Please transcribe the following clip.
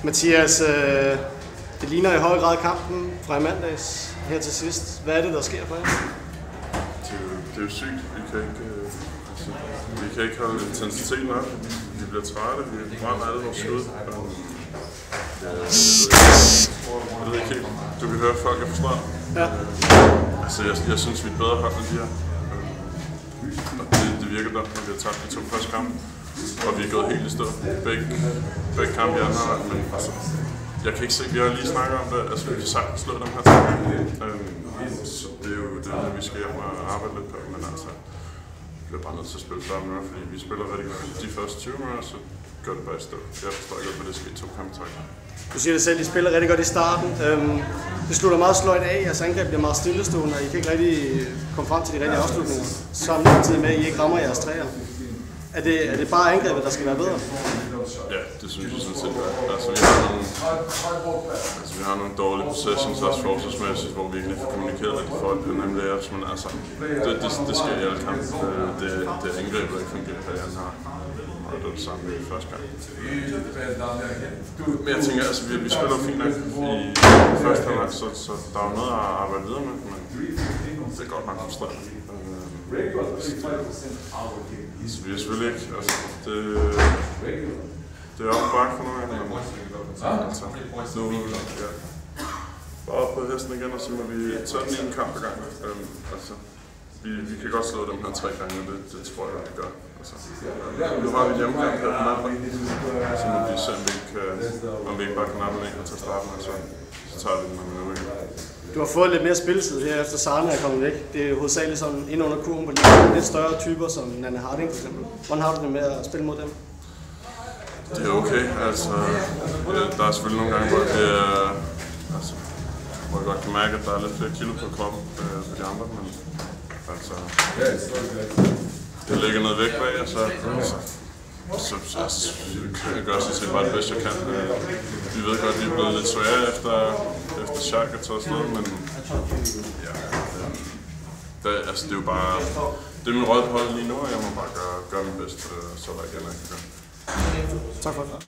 Mathias, det ligner i høj grad kampen fra i mandags her til sidst. Hvad er det, der sker for jer? Det er jo sygt. Vi kan ikke holde intensiteten op. Vi bliver trætte. Vi brænder alle vores skud. Jeg ved ikke helt. Du kan høre, at folk er frustreret. Ja. Jeg synes, vi er bedre hold end de her. Det virker godt, når vi har tabt de 2 første kampe. Og vi er gået helt i stå. Begge kampe i anden halvleg, men altså, jeg kan ikke se, vi har lige snakket om det, altså vi kan sagtens slå dem her ting. Så det er jo det, vi skal hjem og arbejde lidt på, men altså, vi bliver bare nødt til at spille 40 minutter, fordi vi spiller rigtig godt de første 20 minutter, så gør det bare i stå. Jeg forstår ikke, hvad det skal i 2 kampe træk. Du siger det selv, I spiller rigtig godt i starten. Det slutter meget sløjt af, jeres angreb bliver meget stillestående, og I kan ikke rigtig komme frem til de rigtige afslutninger. Samtidig med, at I ikke rammer jeres træer. Er det bare angrebet, der skal være bedre? Ja, det synes jeg sådan set. Altså, vi har nogle dårlige possessions, også forsvarsmæssigt, hvor vi ikke lige får kommunikeret lidt i forhold til den anden layups, men altså, det sker i alle kampe. Det angrebet, der ikke fungerer her i anden halvleg. Og det var det samme i første gang. Men jeg tænker, altså, vi spiller fint nok i første halvleg, så der er noget at arbejde videre med, men det er godt nok frustrerende. Så vi er selvfølgelig ikke, altså, det er op bakke for nogle gange, men altså, nu, ja, bare op på hesten igen, og så må vi tage den en kamp ad gangen. Altså, vi kan godt slå dem her 3 gange, og det tror jeg, vi gør. Altså, nu har vi et hjemmekamp her på mandag, så må vi se, om vi ikke bare kan nappe den og tage starten, og så tager vi den, når vi nu igen. Du har fået lidt mere spilletid her efter Sarne er kommet væk. Det er hovedsageligt sådan ind under kurven på de lidt større typer som Nanne Harding for eksempel. Hvordan har du det med at spille mod dem? Det er okay, altså der er selvfølgelig nogle gange, hvor jeg godt kan mærke, at der er lidt flere kilo på kroppen for de andre, men altså det lægger noget væk bag, og så jeg gør sådan set bare det bedste, jeg kan. Vi ved godt, at vi er blevet lidt svære efter Schalke at tage afsted, men ja, det er jo bare, det er min rolle på holdet lige nu, og jeg må bare gøre mit bedste, så der igen er. Tak for det.